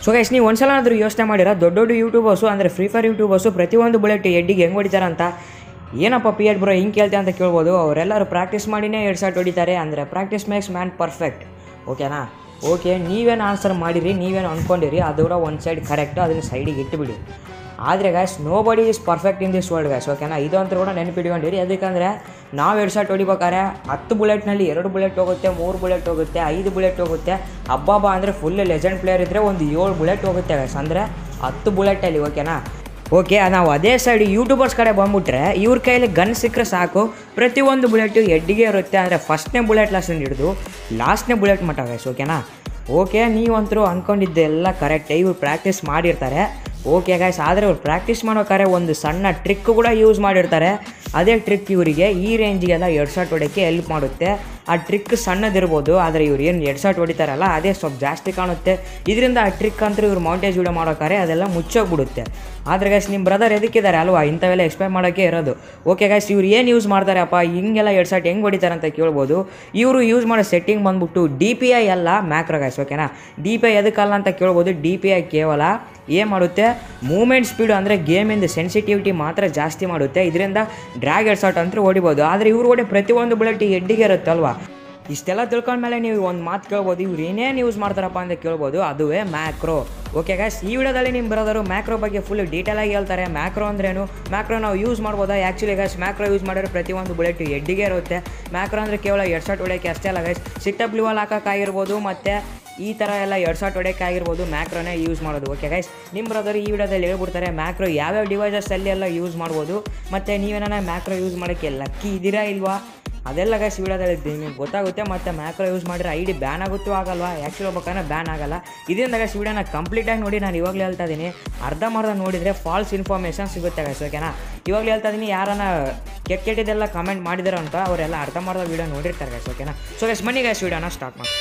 So guys ನೀವು ಒಂದ್ಸಲ ಯೋಚನೆ ಮಾಡಿರ ದೊಡ್ಡ ಯೂಟ್ಯೂಬರ್ಸು ಅಂದರೆ ಫ್ರೀ ಫೈರ್ ಯೂಟ್ಯೂಬರ್ಸು ಪ್ರತಿಯೊಂದು ಬುಲೆಟ್ ಹೆಡ್ಡಿಗೆ ಹೆಂಗೆ ಹೊಡಿತಾರೆ ಅಂತ. ಏನಪ್ಪ ಪಿ ಎಡ್ ಬ್ರೋ ಹಿಂಗೆ ಕೇಳ್ತೆ ಅಂತ ಕೇಳ್ಬೋದು. ಅವರೆಲ್ಲರೂ ಪ್ರಾಕ್ಟೀಸ್ ಮಾಡಿನೇ 2 ಶಾಟ್ ಹೊಡಿತಾರೆ. ಅಂದರೆ ಪ್ರಾಕ್ಟೀಸ್ ಮೇಕ್ಸ್ ಮ್ಯಾನ್ ಪರ್ಫೆಕ್ಟ್. ಓಕೆನಾ? ಓಕೆ, ನೀವೇನು ಆನ್ಸರ್ ಮಾಡಿರಿ, ನೀವೇನು ಅಂದ್ಕೊಂಡಿರಿ ಅದು ಕೂಡ ಒಂದು ಸೈಡ್ ಕರೆಕ್ಟು, ಅದನ್ನು ಸೈಡಿಗೆ ಇಟ್ಟುಬಿಡಿ. ಆದರೆ guys nobody is perfect in this world guys. ಓಕೆನಾ? ಇದು ಅಂತ ಕೂಡ ನೆನಪಿಟ್ಕೊಂಡಿರಿ. ಅದಕ್ಕಂದರೆ ನಾವು 2 ಶಾಟ್ ಹೊಡಿಬೇಕಾದ್ರೆ 10 ಬುಲೆಟ್ನಲ್ಲಿ 2 ಬುಲೆಟ್ ಹೋಗುತ್ತೆ, 3 ಬುಲೆಟ್ ಹೋಗುತ್ತೆ, 5 ಬುಲೆಟ್ ಹೋಗುತ್ತೆ. ಹಬ್ಬ ಅಂದರೆ ಫುಲ್ ಲೆಜೆಂಡ್ ಪ್ಲೇಯರ್ ಇದ್ದರೆ ಒಂದು 7 ಬುಲೆಟ್ ಹೋಗುತ್ತೆ ಗಾಯ್ಸ್. ಅಂದರೆ 10 ಬುಲೆಟಲ್ಲಿ. ಓಕೆನಾ? ಓಕೆ, ನಾವು ಅದೇ ಸೈಡ್ ಯೂಟ್ಯೂಬರ್ಸ್ ಕಡೆ ಬಂದುಬಿಟ್ರೆ ಇವ್ರ ಕೈಯಲ್ಲಿ ಗನ್ ಸಿಕ್ಕರೆ ಸಾಕು, ಪ್ರತಿಯೊಂದು ಬುಲೆಟು ಹೆಡ್ಡಿಗೆ ಇರುತ್ತೆ. ಅಂದರೆ ಫಸ್ಟ್ನೇ ಬುಲೆಟ್ ಲಾಸ್ಟಿಂದ ಹಿಡಿದು ಲಾಸ್ಟ್ನೇ ಬುಲೆಟ್ ಮಟ್ಟ ಗಾಯ್ಸ್. ಓಕೆನಾ? ಓಕೆ, ನೀವಂತರೂ ಅಂದ್ಕೊಂಡಿದ್ದೆಲ್ಲ ಕರೆಕ್ಟೇ. ಇವ್ರು ಪ್ರಾಕ್ಟೀಸ್ ಮಾಡಿರ್ತಾರೆ. ಓಕೆ ಗಾಯ್ಸ್, ಆದರೆ ಇವ್ರು ಪ್ರಾಕ್ಟೀಸ್ ಮಾಡೋಕ್ಕಾರೆ ಒಂದು ಸಣ್ಣ ಟ್ರಿಕ್ ಕೂಡ ಯೂಸ್ ಮಾಡಿರ್ತಾರೆ. ಅದೇ ಟ್ರಿಕ್ ಇವರಿಗೆ ಈ ರೇಂಜಿಗೆಲ್ಲ 2 ಶಾಟ್ ಹೊಡೆಯೋಕ್ಕೆ ಹೆಲ್ಪ್ ಮಾಡುತ್ತೆ. ಆ ಟ್ರಿಕ್ ಸಣ್ಣದಿರ್ಬೋದು, ಆದರೆ ಇವ್ರು ಏನು 2 ಶಾಟ್ ಹೊಡಿತಾರಲ್ಲ ಅದೇ ಸ್ವಲ್ಪ ಜಾಸ್ತಿ ಕಾಣುತ್ತೆ. ಇದರಿಂದ ಆ ಟ್ರಿಕ್ ಅಂತೂ ಇವ್ರು ಮೌಂಟೇಜ್ ವಿಡಿಯೋ ಮಾಡೋಕ್ಕಾರೆ ಅದೆಲ್ಲ ಮುಚ್ಚೋಗ್ಬಿಡುತ್ತೆ. ಆದರೆ ಗೈಸ್ ನಿಮ್ಮ ಬ್ರದರ್ ಎದಕ್ಕಿದ್ದಾರೆ ಅಲ್ವಾ, ಇಂಥವೆಲ್ಲ ಎಕ್ಸ್ಪ್ಲೈನ್ ಮಾಡೋಕ್ಕೆ ಇರೋದು. ಓಕೆ ಗೈಸ್, ಇವ್ರು ಏನು ಯೂಸ್ ಮಾಡ್ತಾರಪ್ಪ, ಹಿಂಗೆಲ್ಲ 2 ಶಾಟ್ ಹೆಂಗೆ ಹೊಡಿತಾರೆ ಅಂತ ಕೇಳ್ಬೋದು. ಇವರು ಯೂಸ್ ಮಾಡೋ ಸೆಟ್ಟಿಂಗ್ ಬಂದುಬಿಟ್ಟು DPI ಅಲ್ಲ, ಮ್ಯಾಕ್ರೋ ಗೈಸ್. ಓಕೆನಾ? DPI ಎದಕ್ಕಲ್ಲ ಅಂತ ಕೇಳ್ಬೋದು. DPI ಕೇವಲ ಏನು ಮಾಡುತ್ತೆ, ಮೂಮೆಂಟ್ ಸ್ಪೀಡು ಅಂದರೆ ಗೇಮಿಂದ ಸೆನ್ಸಿಟಿವಿಟಿ ಮಾತ್ರ ಜಾಸ್ತಿ ಮಾಡುತ್ತೆ. ಇದರಿಂದ ಡ್ರ್ಯಾಗ್ 2 ಶಾಟ್ ಅಂತೂ ಹೊಡಿಬೋದು. ಆದರೆ ಇವ್ರು ಹೊಡೆ ಪ್ರತಿಯೊಂದು ಬುಲೆಟ್ ಹೆಡ್ಡಿಗೆ ಇರುತ್ತಲ್ವ. ಇಷ್ಟೆಲ್ಲ ತಿಳ್ಕೊಂಡ್ಮೇಲೆ ನೀವು ಒಂದು ಮಾತು ಕೇಳ್ಬೋದು, ಇವ್ರು ಏನೇನು ಯೂಸ್ ಮಾಡ್ತಾರಪ್ಪ ಅಂತ ಕೇಳ್ಬೋದು. ಅದುವೇ ಮ್ಯಾಕ್ರೋ. ಓಕೆ ಗೈಸ್, ಈ ವಿಡಿಯೋದಲ್ಲಿ ನಿಮ್ಮ ಬ್ರದರು ಮ್ಯಾಕ್ರೋ ಬಗ್ಗೆ ಫುಲ್ ಡೀಟೇಲಾಗಿ ಹೇಳ್ತಾರೆ. ಮ್ಯಾಕ್ರೋ ಅಂದ್ರೇನು, ಮ್ಯಾಕ್ರೋ ನಾವು ಯೂಸ್ ಮಾಡ್ಬೋದಾ. ಆ್ಯಕ್ಚುಲಿ ಗೈಸ್ ಮ್ಯಾಕ್ರೋ ಯೂಸ್ ಮಾಡಿದ್ರೆ ಪ್ರತಿಯೊಂದು ಬುಲೆಟ್ ಹೆಡ್ಡಿಗೆ ಇರುತ್ತೆ. ಮ್ಯಾಕ್ರೋ ಅಂದರೆ ಕೇವಲ 2 ಶಾಟ್ ಹೊಡೆಯೋಕ್ಕೆ ಅಷ್ಟೇ ಅಲ್ಲ ಗೈಸ್, ಸಿಟ್ಟಪ್ ಲಿವಲ್ ಹಾಕೋಕ್ಕಾಗಿರ್ಬೋದು, ಮತ್ತು ಈ ಥರ ಎಲ್ಲ 2 ಶಾಟ್ ಹೊಡೆಯೋಕ್ಕಾಗಿರ್ಬೋದು, ಮ್ಯಾಕ್ರೋನೇ ಯೂಸ್ ಮಾಡೋದು. ಓಕೆ ಗೈಸ್, ನಿಮ್ಮ ಬ್ರದರ್ ಈ ವಿಡಿಯೋದಲ್ಲಿ ಹೇಳ್ಬಿಡ್ತಾರೆ ಮ್ಯಾಕ್ರೋ ಯಾವ್ಯಾವ ಡಿವೈಸಸ್ಸಲ್ಲಿ ಎಲ್ಲ ಯೂಸ್ ಮಾಡ್ಬೋದು, ಮತ್ತು ನೀವೇನ ಮ್ಯಾಕ್ರೋ ಯೂಸ್ ಮಾಡೋಕ್ಕೆ ಲಕ್ಕಿ ಇದ್ದೀರಾ ಇಲ್ವಾ, ಅದೆಲ್ಲ ಗೈಸ್ ವಿಡಿಯೋದಲ್ಲಿ ನಿಮಗೆ ಗೊತ್ತಾಗುತ್ತೆ. ಮತ್ತು ಮ್ಯಾಕ್ರೋ ಯೂಸ್ ಮಾಡಿದ್ರೆ ID ಬ್ಯಾನ್ ಆಗುತ್ತೋ ಆಗಲ್ವಾ, ಆ್ಯಕ್ಚುಲಿ ಹೋಗ್ಬೇಕಾದ್ರೆ ಬ್ಯಾನ್ ಆಗಲ್ಲ. ಇದರಿಂದ ಗೈಸ್ ವಿಡಿಯೋನ ಕಂಪ್ಲೀಟಾಗಿ ನೋಡಿ. ನಾನು ಇವಾಗಲೇ ಹೇಳ್ತಾ ಇದ್ದೀನಿ, ಅರ್ಧಂಬರ್ಧ ನೋಡಿದರೆ ಫಾಲ್ಸ್ ಇನ್ಫಾರ್ಮೇಷನ್ ಸಿಗುತ್ತೆ ಗೈಸ್. ಓಕೆನಾ? ಇವಾಗಲೇ ಹೇಳ್ತಾ ಇದ್ದೀನಿ, ಯಾರನ್ನ ಕೆಟ್ಟಿದ್ದೆಲ್ಲ ಕಮೆಂಟ್ ಮಾಡಿದಾರೋ ಅಂತ ಅವರೆಲ್ಲ ಅರ್ಧಂಬರ್ಧ ವಿಡಿಯೋ ನೋಡಿರ್ತಾರೆ ಗೈಸ್. ಓಕೆನಾ? ಸೊ ಗೈಸ್ ಬನ್ನಿ ಗೈಸ್ ವಿಡಿಯೋನ ಸ್ಟಾರ್ಟ್ ಮಾಡಿ.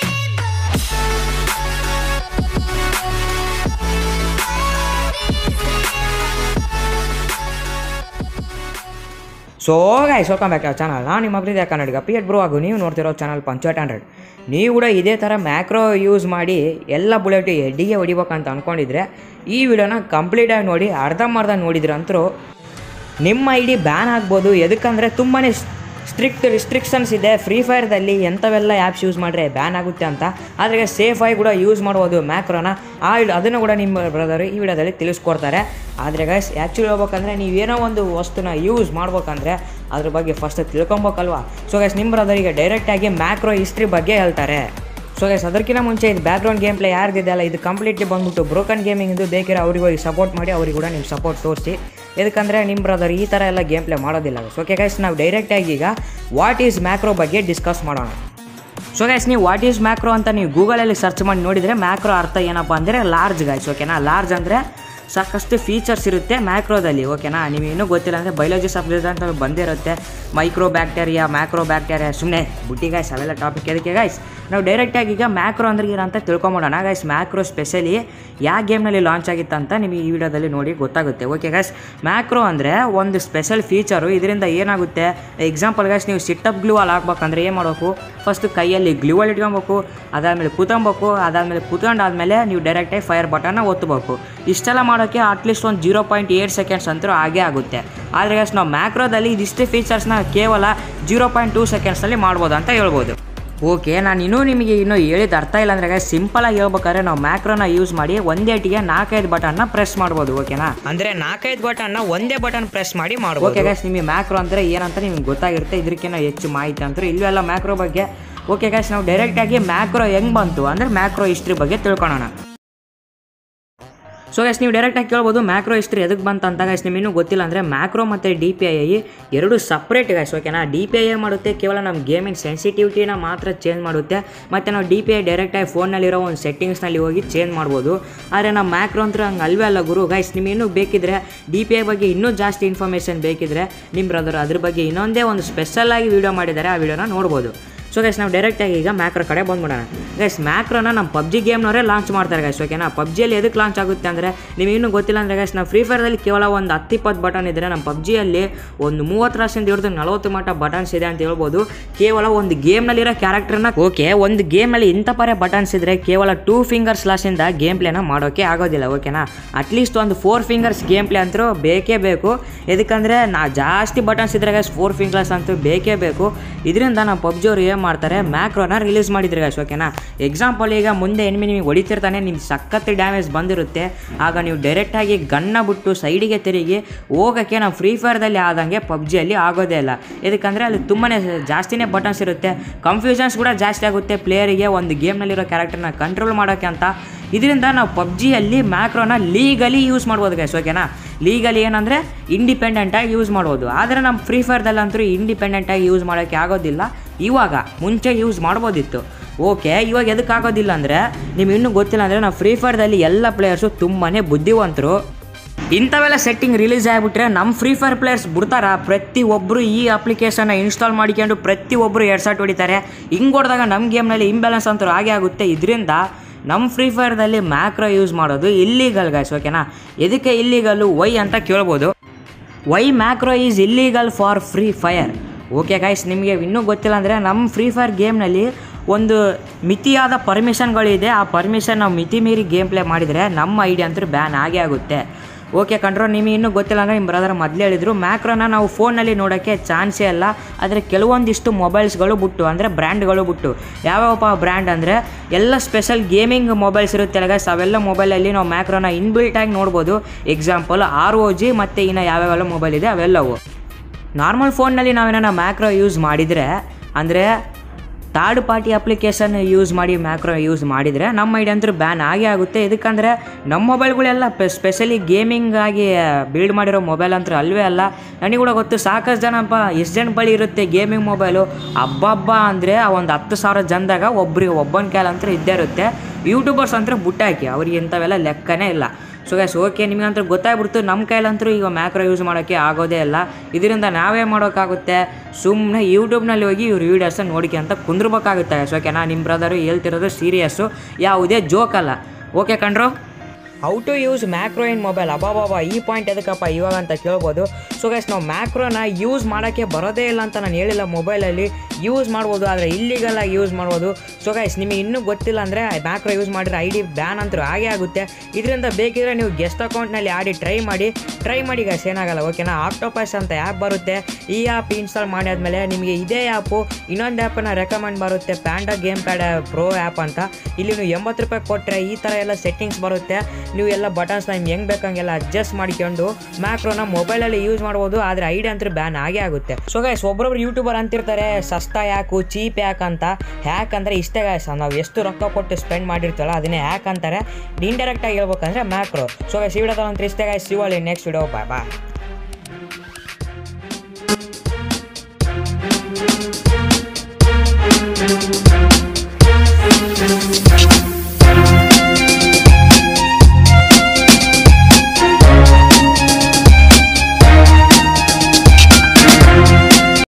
So guys welcome back to channel. ನಾನು ನಿಮ್ಮ ಪ್ರೀತಿಯ ಕನ್ನಡಿಗ ಪಿ ಎಡ್ ಬ್ರೋ, ಹಾಗೂ ನೀವು ನೋಡ್ತಿರೋ ಚಾನಲ್ ಪಂಚಾಯತ್ 100. ನೀವು ಕೂಡ ಇದೇ ಥರ ಮ್ಯಾಕ್ರೋ ಯೂಸ್ ಮಾಡಿ ಎಲ್ಲ ಬುಲೆಟ್ ಹೆಡ್ಡಿಗೆ ಹೊಡಿಬೇಕಂತ ಅಂದ್ಕೊಂಡಿದ್ರೆ ಈ ವಿಡಿಯೋನ ಕಂಪ್ಲೀಟಾಗಿ ನೋಡಿ. ಅರ್ಧಂಬರ್ಧ ನೋಡಿದ್ರೆ ಅಂತರೂ ನಿಮ್ಮ ID ಬ್ಯಾನ್ ಆಗ್ಬೋದು. ಎದಕ್ಕಂದರೆ ತುಂಬಾ ಸ್ಟ್ರಿಕ್ಟ್ ರಿಸ್ಟ್ರಿಕ್ಷನ್ಸ್ ಇದೆ ಫ್ರೀ ಫೈರ್ದಲ್ಲಿ, ಎಂಥವೆಲ್ಲ ಆ್ಯಪ್ಸ್ ಯೂಸ್ ಮಾಡಿದ್ರೆ ಬ್ಯಾನ್ ಆಗುತ್ತೆ ಅಂತ. ಆದರೆ ಸೇಫಾಗಿ ಕೂಡ ಯೂಸ್ ಮಾಡ್ಬೋದು ಮ್ಯಾಕ್ರೋನ. ಅದನ್ನು ಕೂಡ ನಿಮ್ಮ ಬ್ರದರು ಈ ವಿಡಿಯೋದಲ್ಲಿ ತಿಳಿಸ್ಕೊಡ್ತಾರೆ. ಆದರೆ ಗೈಸ್ ಆ್ಯಕ್ಚುಲಿ ಹೇಳ್ಬೇಕಂದ್ರೆ ನೀವೇನೋ ಒಂದು ವಸ್ತುನ ಯೂಸ್ ಮಾಡ್ಬೇಕಂದ್ರೆ ಅದ್ರ ಬಗ್ಗೆ ಫಸ್ಟ್ ತಿಳ್ಕೊಬೇಕಲ್ವಾ. ಸೊ ಗೈಸ್ ನಿಮ್ಮ ಬ್ರದರಿಗೆ ಡೈರೆಕ್ಟಾಗಿ ಮ್ಯಾಕ್ರೋ ಹಿಸ್ಟ್ರಿ ಬಗ್ಗೆ ಹೇಳ್ತಾರೆ. ಸೊ ಗೈಸ್ ಅದಕ್ಕಿಂತ ಮುಂಚೆ ಇದು ಬ್ಯಾಕ್ಗ್ರೌಂಡ್ ಗೇಮ್ ಪ್ಲೇ ಯಾರ್ದಿದೆಯಲ್ಲ, ಇದು ಕಂಪ್ಲೀಟ್ಲಿ ಬಂದ್ಬಿಟ್ಟು ಬ್ರೋಕನ್ ಗೇಮಿಂಗ್. ಬೇಕಿರೋ ಅವ್ರಿಗೆ ಹೋಗಿ ಸಪೋರ್ಟ್ ಮಾಡಿ, ಅವ್ರಿಗೆ ಕೂಡ ನಿಮ್ಮ ಸಪೋರ್ಟ್ ತೋರಿಸಿ. ಯಾಕಂದರೆ ನಿಮ್ಮ ಬ್ರದರ್ ಈ ಥರ ಎಲ್ಲ ಗೇಮ್ ಪ್ಲೇ ಮಾಡೋದಿಲ್ಲ. ಓಕೆ ಗೈಸ್, ನಾವು ಡೈರೆಕ್ಟಾಗಿ ಈಗ ವಾಟ್ ಈಸ್ ಮ್ಯಾಕ್ರೋ ಬಗ್ಗೆ ಡಿಸ್ಕಸ್ ಮಾಡೋಣ. ಸೊ ಗೈಸ್ ನೀವು ವಾಟ್ ಈಸ್ ಮ್ಯಾಕ್ರೋ ಅಂತ ನೀವು ಗೂಗಲಲ್ಲಿ ಸರ್ಚ್ ಮಾಡಿ ನೋಡಿದರೆ ಮ್ಯಾಕ್ರೋ ಅರ್ಥ ಏನಪ್ಪ ಅಂದರೆ ಲಾರ್ಜ್ ಗೈಸ್. ಓಕೆನಾ? ಲಾರ್ಜ್ ಅಂದರೆ ಸಾಕಷ್ಟು ಫೀಚರ್ಸ್ ಇರುತ್ತೆ ಮ್ಯಾಕ್ರೋದಲ್ಲಿ. ಓಕೆನಾ? ನೀವು ಇನ್ನೂ ಗೊತ್ತಿಲ್ಲ ಅಂದರೆ ಬಯಾಲಜಿ ಸಬ್ಜೆಕ್ಟ್ ಅಂತ ಬಂದಿರುತ್ತೆ. ಮೈಕ್ರೋ ಬ್ಯಾಕ್ಟೀರಿಯಾ, ಮ್ಯಾಕ್ರೋ ಬ್ಯಾಕ್ಟೀರಿಯಾ, ಸುಮ್ಮನೆ ಬುಟ್ಟಿ ಗೈಸ್ ಅವೆಲ್ಲ ಟಾಪಿಕ್. ಅದಕ್ಕೆ ಗೈಸ್ ನಾವು ಡೈರೆಕ್ಟಾಗಿ ಈಗ ಮ್ಯಾಕ್ರೋ ಅಂದ್ರೆ ಏನಂತ ತಿಳ್ಕೊಂಬೋಣ ಗೈಸ್. ಮ್ಯಾಕ್ರೋ ಸ್ಪೆಷಲಿ ಯಾವ ಗೇಮ್ನಲ್ಲಿ ಲಾಂಚ್ ಆಗಿತ್ತು ಅಂತ ನಿಮಗೆ ಈ ವಿಡಿಯೋದಲ್ಲಿ ನೋಡಿ ಗೊತ್ತಾಗುತ್ತೆ. ಓಕೆ ಗೈಸ್, ಮ್ಯಾಕ್ರೋ ಅಂದರೆ ಒಂದು ಸ್ಪೆಷಲ್ ಫೀಚರು. ಇದರಿಂದ ಏನಾಗುತ್ತೆ, ಎಕ್ಸಾಂಪಲ್ ಗೈಸ್ ನೀವು ಸಿಟ್ಟಪ್ ಗ್ಲೂ ಅಲ್ಲಿ ಹಾಕ್ಬೇಕಂದ್ರೆ ಏನು ಮಾಡಬೇಕು, ಫಸ್ಟ್ ಕೈಯಲ್ಲಿ ಗ್ಲೂವಲ್ಲಿ ಇಟ್ಕೊಬೇಕು, ಅದಾದಮೇಲೆ ಕುತ್ಕೊಬೇಕು, ಅದಾದಮೇಲೆ ಕುತ್ಕೊಂಡಾದ್ಮೇಲೆ ನೀವು ಡೈರೆಕ್ಟಾಗಿ ಫೈರ್ ಬಟನ್ನ ಒತ್ತಬೇಕು. ಇಷ್ಟೆಲ್ಲ ಮಾಡೋಕ್ಕೆ ಅಟ್ಲೀಸ್ಟ್ ಒಂದು 0.8 ಸೆಕೆಂಡ್ಸ್ ಅಂತೂ ಆಗೇ ಆಗುತ್ತೆ. ಆದರೆ ಗೈಸ್ ನಾವು ಮ್ಯಾಕ್ರೋದಲ್ಲಿ ಇದಿಷ್ಟೇ ಫೀಚರ್ಸ್ನ ಕೇವಲ 0.2 ಸೆಕೆಂಡ್ಸಲ್ಲಿ ಮಾಡ್ಬೋದು ಅಂತ ಹೇಳ್ಬೋದು. ಓಕೆ, ನಾನು ನಿಮಗೆ ಹೇಳಿದ ಅರ್ಥ ಇಲ್ಲ ಅಂದರೆ ಗೈಸ್ ಸಿಂಪಲಾಗಿ ಹೇಳ್ಬೇಕಾದ್ರೆ ನಾವು ಮ್ಯಾಕ್ರೋನ ಯೂಸ್ ಮಾಡಿ ಒಂದೇಟಿಗೆ 4-5 ಬಟನ್ನ ಪ್ರೆಸ್ ಮಾಡ್ಬೋದು. ಓಕೆನಾ? ಅಂದರೆ 4-5 ಬಟನ್ನ ಒಂದೇ ಬಟನ್ ಪ್ರೆಸ್ ಮಾಡಿ ಮಾಡ್ಬೋದು. ಓಕೆ ಗೈಸ್, ನಿಮಗೆ ಮ್ಯಾಕ್ರೋ ಅಂದರೆ ಏನಂತ ನಿಮ್ಗೆ ಗೊತ್ತಾಗಿರುತ್ತೆ. ಇದಕ್ಕಿಂತ ಹೆಚ್ಚು ಮಾಹಿತಿ ಅಂತೂ ಇಲ್ವೆಲ್ಲ ಮ್ಯಾಕ್ರೋ ಬಗ್ಗೆ. ಓಕೆ ಗೈಸ್, ನಾವು ಡೈರೆಕ್ಟಾಗಿ ಮ್ಯಾಕ್ರೋ ಹೆಂಗೆ ಬಂತು ಅಂದರೆ ಮ್ಯಾಕ್ರೋ ಹಿಸ್ಟ್ರಿ ಬಗ್ಗೆ ತಿಳ್ಕೊಳ್ಳೋಣ. ಸೊ ಗೈಸ್ ನೀವು ಡೈರೆಕ್ಟಾಗಿ ಕೇಳ್ಬೋದು ಮ್ಯಾಕ್ರೋ ಹಿಸ್ಟ್ರಿ ಎದಕ್ಕೆ ಬಂತು ಅಂತ. ಗೈಸ್ ನಿಮಗೆ ಇನ್ನೂ ಗೊತ್ತಿಲ್ಲ ಅಂದರೆ ಮ್ಯಾಕ್ರೋ ಮತ್ತು DPI ಎರಡು ಸಪ್ರೇಟ್ ಗೈಸ್. ಓಕೆನಾ? DPI ಮಾಡುತ್ತೆ ಕೇವಲ ನಮ್ಮ ಗೇಮಿಂಗ್ ಸೆನ್ಸಿಟಿವಿಟಿನ ಮಾತ್ರ ಚೇಂಜ್ ಮಾಡುತ್ತೆ. ಮತ್ತು ನಾವು DPI ಡೈರೆಕ್ಟಾಗಿ ಫೋನ್ನಲ್ಲಿರೋ ಒಂದು ಸೆಟ್ಟಿಂಗ್ಸ್ನಲ್ಲಿ ಹೋಗಿ ಚೇಂಜ್ ಮಾಡ್ಬೋದು. ಆದರೆ ನಮ್ಮ ಮ್ಯಾಕ್ರೋ ಅಂತ ಹಂಗೆ ಅಲ್ವೇ ಅಲ್ಲ ಗುರು. ಗೈಸ್ ನಿಮಗೆ ಇನ್ನೂ ಬೇಕಿದ್ರೆ DPI ಬಗ್ಗೆ ಇನ್ನೂ ಜಾಸ್ತಿ ಇನ್ಫಾರ್ಮೇಷನ್ ಬೇಕಿದ್ರೆ ನಿಮ್ಮ ಬ್ರದರ್ ಅದ್ರ ಬಗ್ಗೆ ಇನ್ನೊಂದೇ ಒಂದು ಸ್ಪೆಷಲಾಗಿ ವೀಡಿಯೋ ಮಾಡಿದ್ದಾರೆ, ಆ ವಿಡಿಯೋನ ನೋಡ್ಬೋದು. ಸೊ ಗೈಸ್ ನಾವು ಡೈರೆಕ್ಟಾಗಿ ಈಗ ಮ್ಯಾಕ್ರೋ ಕಡೆ ಬಂದ್ಬಿಡೋಣ. ಗೈಸ್ ಮ್ಯಾಕ್ರೋನ ನಮ್ಮ ಪಬ್ಜಿ ಗೇಮ್ನವರೇ ಲಾಂಚ್ ಮಾಡ್ತಾರೆ ಗೈಸ್. ಓಕೆನಾ, ಪಬ್ಜಿಯಲ್ಲಿ ಎದಕ್ಕೆ ಲಾಂಚ್ ಆಗುತ್ತೆ ಅಂದರೆ ನೀವು ಇನ್ನೂ ಗೊತ್ತಿಲ್ಲ ಅಂದರೆ ಗೈಸ್, ನಾವು ಫ್ರೀ ಫೈರ್ದಲ್ಲಿ ಕೇವಲ ಒಂದು 10-20 ಬಟನ್ ಇದ್ದರೆ ನಮ್ಮ ಪಬ್ಜಿಯಲ್ಲಿ ಒಂದು 30 ಹಿಡಿದು 40 ಮಟ್ಟ ಬಟನ್ಸ್ ಇದೆ ಅಂತ ಹೇಳ್ಬೋದು. ಕೇವಲ ಒಂದು ಗೇಮ್ನಲ್ಲಿರೋ ಕ್ಯಾರೆಕ್ಟರ್ನ ಓಕೆ, ಒಂದು ಗೇಮ್ನಲ್ಲಿ ಇಂಥ ಪರೇ ಬಟನ್ಸ್ ಇದ್ದರೆ ಕೇವಲ 2 ಫಿಂಗರ್ಸ್ ಲಾಸಿಂದ ಗೇಮ್ ಪ್ಲೇನ ಮಾಡೋಕ್ಕೆ ಆಗೋದಿಲ್ಲ. ಓಕೆನಾ, ಅಟ್ಲೀಸ್ಟ್ ಒಂದು 4 ಫಿಂಗರ್ಸ್ ಗೇಮ್ ಪ್ಲೇ ಅಂತೂ ಬೇಕೇ ಬೇಕು. ಎದಕ್ಕಂದರೆ ಜಾಸ್ತಿ ಬಟನ್ಸ್ ಇದ್ರೆ ಗೈಸ್ 4 ಫಿಂಗರ್ಸ್ ಅಂತೂ ಬೇಕೇ ಬೇಕು. ಇದರಿಂದ ನಮ್ಮ ಪಬ್ಜಿ ಅವರು ಏನು ಮಾಡ್ತಾರೆ, ಮ್ಯಾಕ್ರೋನ ರಿಲೀಸ್ ಮಾಡಿದ್ರೆ ಗೈಸ್. ಓಕೆನಾ, ಎಕ್ಸಾಂಪಲ್ ಈಗ ಮುಂದೆ ಎನಿಮಿ ನಿಮಗೆ ಹೊಡಿತಿರ್ತಾನೆ, ನಿಮ್ಗೆ ಸಖತ್ ಡ್ಯಾಮೇಜ್ ಬಂದಿರುತ್ತೆ. ಆಗ ನೀವು ಡೈರೆಕ್ಟಾಗಿ ಗನ್ನ ಬಿಟ್ಟು ಸೈಡಿಗೆ ತಿರುಗಿ ಹೋಗೋಕ್ಕೆ ನಾವು ಫ್ರೀ ಫೈರ್ದಲ್ಲಿ ಆದಂಗೆ ಪಬ್ಜಿಯಲ್ಲಿ ಆಗೋದೇ ಇಲ್ಲ. ಇದಕ್ಕಂದರೆ ಅಲ್ಲಿ ತುಂಬಾ ಜಾಸ್ತಿನೇ ಬಟನ್ಸ್ ಇರುತ್ತೆ, ಕನ್ಫ್ಯೂಷನ್ಸ್ ಕೂಡ ಜಾಸ್ತಿ ಆಗುತ್ತೆ ಪ್ಲೇಯರಿಗೆ ಒಂದು ಗೇಮ್ನಲ್ಲಿರೋ ಕ್ಯಾರೆಕ್ಟರ್ನ ಕಂಟ್ರೋಲ್ ಮಾಡೋಕ್ಕೆ ಅಂತ. ಇದರಿಂದ ನಾವು ಪಬ್ಜಿಯಲ್ಲಿ ಮ್ಯಾಕ್ರೋನ ಲೀಗಲಿ ಯೂಸ್ ಮಾಡ್ಬೋದು ಗೈಸ್. ಓಕೆನಾ, ಲೀಗಲಿ ಏನಂದರೆ ಇಂಡಿಪೆಂಡೆಂಟಾಗಿ ಯೂಸ್ ಮಾಡ್ಬೋದು. ಆದರೆ ನಮ್ಮ ಫ್ರೀ ಫೈರ್ದಲ್ಲಂತೂ ಇಂಡಿಪೆಂಡೆಂಟಾಗಿ ಯೂಸ್ ಮಾಡೋಕ್ಕೆ ಆಗೋದಿಲ್ಲ. ಇವಾಗ ಮುಂಚೆ ಯೂಸ್ ಮಾಡ್ಬೋದಿತ್ತು. ಓಕೆ, ಇವಾಗ ಎದಕ್ಕೆ ಆಗೋದಿಲ್ಲ ಅಂದರೆ ನಿಮ್ಗೆ ಇನ್ನೂ ಗೊತ್ತಿಲ್ಲ ಅಂದರೆ ನಾವು ಫ್ರೀ ಫೈರ್ದಲ್ಲಿ ಎಲ್ಲ ಪ್ಲೇಯರ್ಸು ತುಂಬಾ ಬುದ್ಧಿವಂತರು. ಇಂಥವೆಲ್ಲ ಸೆಟ್ಟಿಂಗ್ ರಿಲೀಸ್ ಆಗಿಬಿಟ್ರೆ ನಮ್ಮ ಫ್ರೀ ಫೈರ್ ಪ್ಲೇಯರ್ಸ್ ಬಿಡ್ತಾರ, ಪ್ರತಿಯೊಬ್ಬರು ಈ ಅಪ್ಲಿಕೇಶನ್ನ ಇನ್ಸ್ಟಾಲ್ ಮಾಡಿಕೊಂಡು ಪ್ರತಿಯೊಬ್ಬರು ಹೆಡ್ಶಾಟ್ ಹೊಡಿತಾರೆ. ಹಿಂಗೆ ಹೊಡೆದಾಗ ನಮ್ಮ ಗೇಮ್ನಲ್ಲಿ ಇಂಬ್ಯಾಲೆನ್ಸ್ ಅಂತೂ ಆಗೇ ಆಗುತ್ತೆ. ಇದರಿಂದ ನಮ್ಮ ಫ್ರೀ ಫೈರ್ದಲ್ಲಿ ಮ್ಯಾಕ್ರೋ ಯೂಸ್ ಮಾಡೋದು ಇಲ್ಲೀಗಲ್ ಗೈಸ್. ಓಕೆನಾ, ಎದಕ್ಕೆ ಇಲ್ಲೀಗಲ್ಲು ವೈ ಅಂತ ಕೇಳ್ಬೋದು. Why macro is illegal for Free Fire. Okay guys, ನಿಮಗೆ ಇನ್ನೂ ಗೊತ್ತಿಲ್ಲ ಅಂದರೆ ನಮ್ಮ ಫ್ರೀ ಫೈರ್ ಗೇಮ್ನಲ್ಲಿ ಒಂದು ಮಿತಿಯಾದ ಪರ್ಮಿಷನ್ಗಳಿದೆ. ಆ ಪರ್ಮಿಷನ್ ನಾವು ಮಿತಿ ಮೀರಿ ಗೇಮ್ ಪ್ಲೇ ಮಾಡಿದರೆ ನಮ್ಮ ಐಡಿ ಅಂತೂ ಬ್ಯಾನ್ ಆಗೇ ಆಗುತ್ತೆ. ಓಕೆ ಕಂಟ್ರೋಲ್, ನಿಮಗೆ ಇನ್ನೂ ಗೊತ್ತಿಲ್ಲ ಅಂದರೆ ನಿಮ್ಮ ಬ್ರದರ್ ಮೊದಲೇ ಹೇಳಿದರು, ಮ್ಯಾಕ್ರೋನ ನಾವು ಫೋನಲ್ಲಿ ನೋಡೋಕ್ಕೆ ಚಾನ್ಸೇ ಇಲ್ಲ. ಆದರೆ ಕೆಲವೊಂದಿಷ್ಟು ಮೊಬೈಲ್ಸ್ಗಳು ಬಿಟ್ಟು ಅಂದರೆ ಬ್ರ್ಯಾಂಡ್ಗಳು ಬಿಟ್ಟು, ಯಾವ್ಯಾವಪ್ಪ ಬ್ರ್ಯಾಂಡ್ ಅಂದರೆ ಎಲ್ಲ ಸ್ಪೆಷಲ್ ಗೇಮಿಂಗ್ ಮೊಬೈಲ್ಸ್ ಇರುತ್ತೆ ಗೈಸ್, ಅವೆಲ್ಲ ಮೊಬೈಲಲ್ಲಿ ನಾವು ಮ್ಯಾಕ್ರೋನ ಇನ್ಬಿಲ್ಟಾಗಿ ನೋಡ್ಬೋದು. ಎಕ್ಸಾಂಪಲ್ ROG ಮತ್ತು ಇನ್ನು ಯಾವ್ಯಾವೆಲ್ಲ ಮೊಬೈಲ್ ಇದೆ ಅವೆಲ್ಲವು. ನಾರ್ಮಲ್ ಫೋನ್ನಲ್ಲಿ ನಾವೇನೋ ಮ್ಯಾಕ್ರೋ ಯೂಸ್ ಮಾಡಿದರೆ ಅಂದರೆ ಥರ್ಡ್ ಪಾರ್ಟಿ ಅಪ್ಲಿಕೇಶನ್ ಯೂಸ್ ಮಾಡಿ ಮ್ಯಾಕ್ರೋ ಯೂಸ್ ಮಾಡಿದರೆ ನಮ್ಮ ಐಡಿ ಅಂತೂ ಬ್ಯಾನ್ ಆಗೇ ಆಗುತ್ತೆ. ಇದಕ್ಕಂದರೆ ನಮ್ಮ ಮೊಬೈಲ್ಗಳೆಲ್ಲ ಸ್ಪೆಷಲಿ ಗೇಮಿಂಗ್ ಆಗಿ ಬಿಲ್ಡ್ ಮಾಡಿರೋ ಮೊಬೈಲ್ ಅಂತೂ ಅಲ್ವೇ ಅಲ್ಲ. ನನಗೆ ಕೂಡ ಗೊತ್ತು, ಸಾಕಷ್ಟು ಜನಪ್ಪ ಎಷ್ಟು ಜನ ಬಳಿ ಇರುತ್ತೆ ಗೇಮಿಂಗ್ ಮೊಬೈಲು. ಹಬ್ಬ ಅಂದರೆ ಒಂದು 10,000 ಜನದಾಗ ಒಬ್ಬನ ಕೈಲಂತೂ ಇದ್ದೇ ಇರುತ್ತೆ. ಯೂಟ್ಯೂಬರ್ಸ್ ಅಂತೂ ಬುಟ್ಟಾಕಿ ಅವ್ರಿಗೆ ಇಂಥವೆಲ್ಲ ಲೆಕ್ಕನೇ ಇಲ್ಲ. ಸೊ ಗೈಸ್, ಓಕೆ, ನಿಮಗಂತೂ ಗೊತ್ತಾಗ್ಬಿಡ್ತು ನಮ್ಮ ಕೈಲಂತೂ ಈಗ ಮ್ಯಾಕ್ರೋ ಯೂಸ್ ಮಾಡೋಕ್ಕೆ ಆಗೋದೇ ಇಲ್ಲ. ಇದರಿಂದ ನಾವೇ ಮಾಡೋಕ್ಕಾಗುತ್ತೆ, ಸುಮ್ಮನೆ ಯೂಟ್ಯೂಬ್ನಲ್ಲಿ ಹೋಗಿ ಇವ್ರ ವೀಡಿಯೋಸನ್ನು ನೋಡಿಕೆ ಅಂತ ಕುಂದ್ರಬೇಕಾಗುತ್ತೆ. ಸೊ ಓಕೆನಾ, ನಿಮ್ಮ ಬ್ರದರು ಹೇಳ್ತಿರೋದು ಸೀರಿಯಸ್ಸು, ಯಾವುದೇ ಜೋಕಲ್ಲ. ಓಕೆ ಕಂಡ್ರು, how to use macro in mobile. ಅಬ್ಬಾಬಾಬಾ, ಈ ಪಾಯಿಂಟ್ ಎದಕ್ಕಪ್ಪ ಇವಾಗ ಅಂತ ಕೇಳ್ಬೋದು. ಸೊ ಗೈಸ್, ನಾವು ಮ್ಯಾಕ್ರೋನ ಯೂಸ್ ಮಾಡೋಕ್ಕೆ ಬರೋದೇ ಇಲ್ಲ ಅಂತ ನಾನು ಹೇಳಿಲ್ಲ. ಮೊಬೈಲಲ್ಲಿ ಯೂಸ್ ಮಾಡ್ಬೋದು, ಆದರೆ ಇಲ್ಲಿಗಲಾಗಿ ಯೂಸ್ ಮಾಡ್ಬೋದು. ಸೊ ಗೈಸ್, ನಿಮಗೆ ಇನ್ನೂ ಗೊತ್ತಿಲ್ಲ ಅಂದರೆ ಮ್ಯಾಕ್ರೋ ಯೂಸ್ ಮಾಡಿದ್ರೆ ID ಬ್ಯಾನ್ ಅಂತೂ ಆಗೇ ಆಗುತ್ತೆ. ಇದರಿಂದ ಬೇಕಿದ್ರೆ ನೀವು ಗೆಸ್ಟ್ ಅಕೌಂಟ್ನಲ್ಲಿ ಆಡಿ ಟ್ರೈ ಮಾಡಿ ಗೈಸ್, ಏನಾಗಲ್ಲ. ಓಕೆನಾ, ಆಕ್ಟೋಪಸ್ ಅಂತ ಆ್ಯಪ್ ಬರುತ್ತೆ. ಈ ಆ್ಯಪ್ ಇನ್ಸ್ಟಾಲ್ ಮಾಡಿ ಆದಮೇಲೆ ನಿಮಗೆ ಇದೇ ಆ್ಯಪು ಇನ್ನೊಂದು ಆ್ಯಪನ್ನು ರೆಕಮೆಂಡ್ ಬರುತ್ತೆ, Panda Game Pad Pro app ಅಂತ. ಇಲ್ಲಿ ನೀವು 80 ರೂಪಾಯಿ ಕೊಟ್ಟರೆ ಈ ಥರ ಎಲ್ಲ ಸೆಟ್ಟಿಂಗ್ಸ್ ಬರುತ್ತೆ. ನೀವು ಎಲ್ಲ ಬಟನ್ಸ್ನ ನಿಮ್ಗೆ ಹೆಂಗೆ ಬೇಕಂಗೆಲ್ಲ ಅಡ್ಜಸ್ಟ್ ಮಾಡಿಕೊಂಡು ಮ್ಯಾಕ್ರೋನ ಮೊಬೈಲಲ್ಲಿ ಯೂಸ್ ಮಾಡ್ಬೋದು. ಆದರೆ ID ಅಂತೂ ಬ್ಯಾನ್ ಆಗೇ ಆಗುತ್ತೆ. ಸೊ ಗೈಸ್, ಒಬ್ಬೊಬ್ರು ಯೂಟ್ಯೂಬರ್ ಅಂತಿರ್ತಾರೆ ಸಸ್ತಾ ಯಾಕು ಚೀಪ್ ಯಾಕ್ ಅಂತ. ಹ್ಯಾಕ್ ಅಂದರೆ ಇಷ್ಟೇ ಗೈಸ್, ನಾವು ಎಷ್ಟು ರೊಕ್ಕ ಕೊಟ್ಟು ಸ್ಪೆಂಡ್ ಮಾಡಿರ್ತೀವಲ್ಲ ಅದನ್ನೇ ಹ್ಯಾಕ್ ಅಂತಾರೆ. ಇಂಡೈರೆಕ್ಟಾಗಿ ಹೇಳ್ಬೇಕಂದ್ರೆ ಮ್ಯಾಕ್ರೋ. ಸೊ ಗೈಸ್, ಈ ವಿಡಿಯೋದಲ್ಲಿ ಒಂದು ಇಷ್ಟೇ ಗೈಸ್, ಸಿಗೋಳಿ ನೆಕ್ಸ್ಟ್ ವಿಡಿಯೋ. ಬಾಯ್.